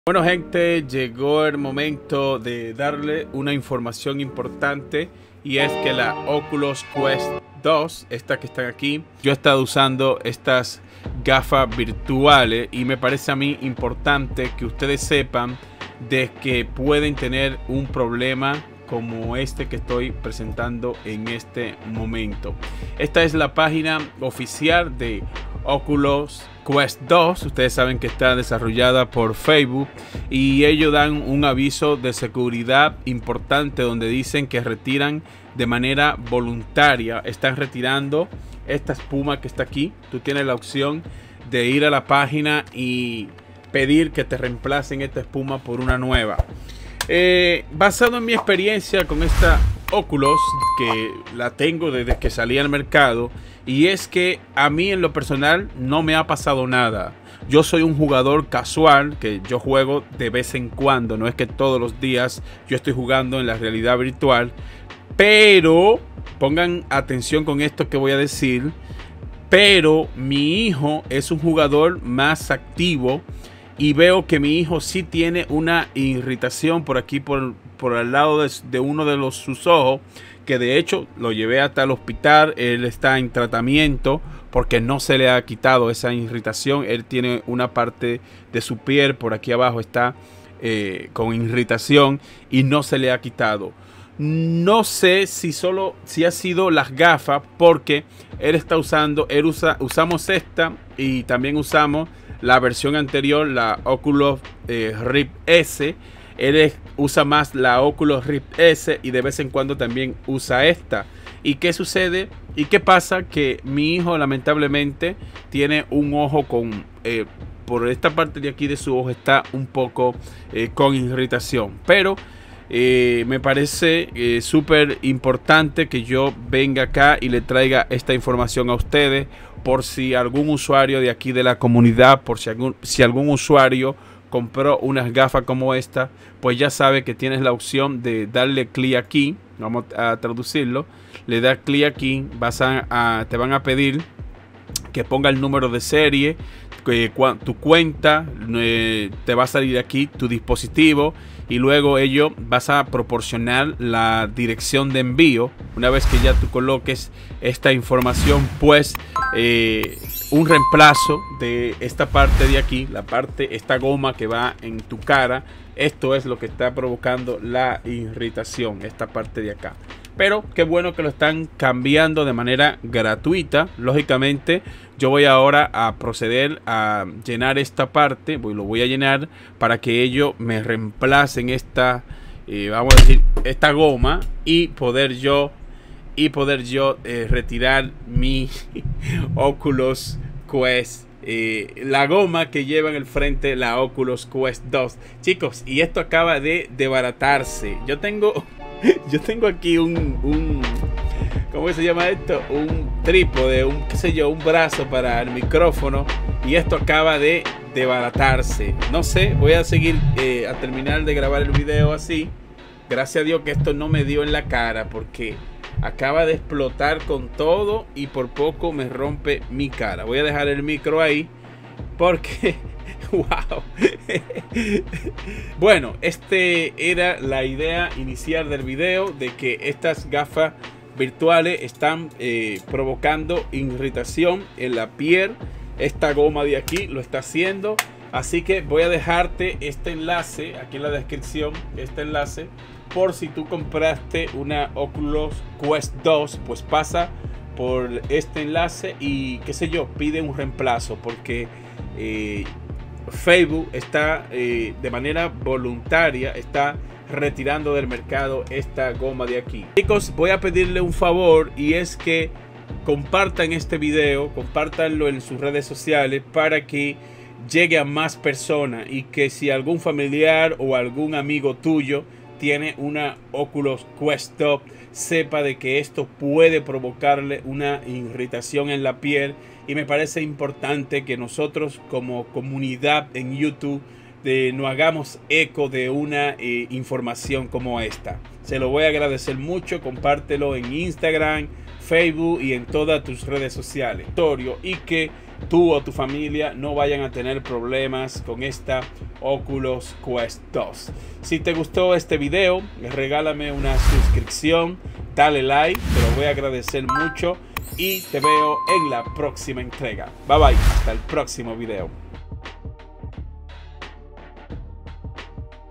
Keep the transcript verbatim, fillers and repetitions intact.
Bueno, gente, llegó el momento de darle una información importante, y es que la Oculus Quest dos, esta que están aquí, yo he estado usando estas gafas virtuales y me parece a mí importante que ustedes sepan de que pueden tener un problema como este que estoy presentando en este momento. Esta es la página oficial de Oculus Quest dos. Ustedes saben que está desarrollada por Facebook y ellos dan un aviso de seguridad importante donde dicen que retiran de manera voluntaria, están retirando esta espuma que está aquí. Tú tienes la opción de ir a la página y pedir que te reemplacen esta espuma por una nueva. Eh, basado en mi experiencia con esta Oculus, que la tengo desde que salí al mercado, y es que a mí en lo personal no me ha pasado nada. Yo soy un jugador casual, que yo juego de vez en cuando, no es que todos los días yo estoy jugando en la realidad virtual, pero pongan atención con esto que voy a decir. Pero mi hijo es un jugador más activo y veo que mi hijo sí tiene una irritación por aquí, por, por al lado de, de uno de los, sus ojos, que de hecho lo llevé hasta el hospital. Él está en tratamiento porque no se le ha quitado esa irritación. Él tiene una parte de su piel por aquí abajo, está eh, con irritación y no se le ha quitado. No sé si solo si ha sido las gafas, porque él está usando, él usa, usamos esta y también usamos la versión anterior, la Oculus eh, Rift S. Él es, usa más la Oculus Rift S y de vez en cuando también usa esta. ¿Y qué sucede? ¿Y qué pasa? Que mi hijo lamentablemente tiene un ojo con... Eh, por esta parte de aquí de su ojo está un poco eh, con irritación. Pero eh, me parece eh, súper importante que yo venga acá y le traiga esta información a ustedes, por si algún usuario de aquí de la comunidad, por si algún, si algún usuario compró unas gafas como esta, pues ya sabe que tienes la opción de darle clic aquí. Vamos a traducirlo. Le das clic aquí, vas a, a, te van a pedir que ponga el número de serie, que, tu cuenta, eh, te va a salir aquí tu dispositivo, y luego ello vas a proporcionar la dirección de envío. Una vez que ya tú coloques esta información, pues eh, un reemplazo de esta parte de aquí, la parte, esta goma que va en tu cara, esto es lo que está provocando la irritación, esta parte de acá. Pero qué bueno que lo están cambiando de manera gratuita. Lógicamente yo voy ahora a proceder a llenar esta parte, voy, lo voy a llenar para que ellos me reemplacen esta, eh, vamos a decir, esta goma, y poder yo y poder yo eh, retirar mi Oculus Quest. Eh, la goma que lleva en el frente la Oculus Quest dos, chicos, y esto acaba de desbaratarse. Yo tengo yo tengo aquí un, un ¿cómo se llama esto? Un trípode, un qué sé yo, un brazo para el micrófono, y esto acaba de desbaratarse. No sé, voy a seguir eh, a terminar de grabar el video así. Gracias a Dios que esto no me dio en la cara, porque acaba de explotar con todo y por poco me rompe mi cara. Voy a dejar el micro ahí porque wow. Bueno, este era la idea inicial del video, de que estas gafas virtuales están eh, provocando irritación en la piel. Esta goma de aquí lo está haciendo. Así que voy a dejarte este enlace aquí en la descripción, este enlace, por si tú compraste una Oculus Quest dos, pues pasa por este enlace y qué sé yo, pide un reemplazo, porque eh, Facebook está eh, de manera voluntaria está retirando del mercado esta goma de aquí. Chicos, voy a pedirle un favor, y es que compartan este video, compártanlo en sus redes sociales para que llegue a más personas, y que si algún familiar o algún amigo tuyo tiene una Oculus Quest dos, sepa de que esto puede provocarle una irritación en la piel. Y me parece importante que nosotros como comunidad en YouTube de, no hagamos eco de una eh, información como esta. Se lo voy a agradecer mucho. Compártelo en Instagram, Facebook y en todas tus redes sociales. Y que tú o tu familia no vayan a tener problemas con esta Oculus Quest dos. Si te gustó este video, regálame una suscripción, dale like, te lo voy a agradecer mucho y te veo en la próxima entrega. Bye bye, hasta el próximo video.